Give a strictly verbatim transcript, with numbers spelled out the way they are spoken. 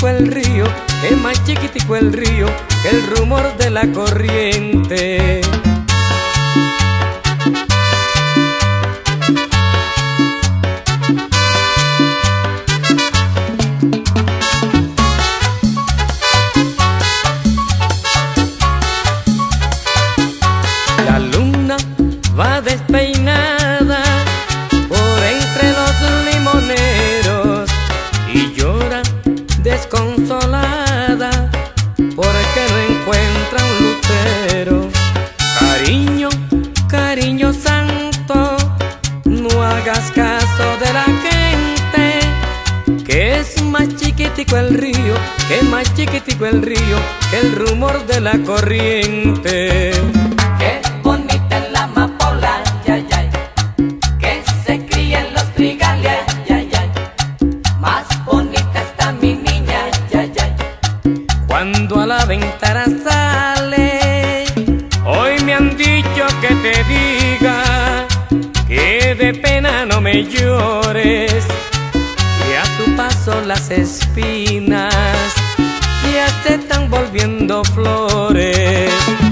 chiquitico el río, es más chiquitico el río que el rumor de la corriente. La luna va despeinada por entre los limoneros y llora desconsolada porque no encuentra un lucero. Cariño, cariño santo, no hagas caso de la gente, que es más chiquitico el río, que es más chiquitico el río que el rumor de la corriente. Qué bonita es la amapola, ay, ay, que se cría en los trigales, ay, ay, más bonita está mi niña, ay, ay. Cuando a la ventana sale, hoy me han dicho que te diga que de pena no me llores, y a tu paso las espinas ya se están volviendo flores.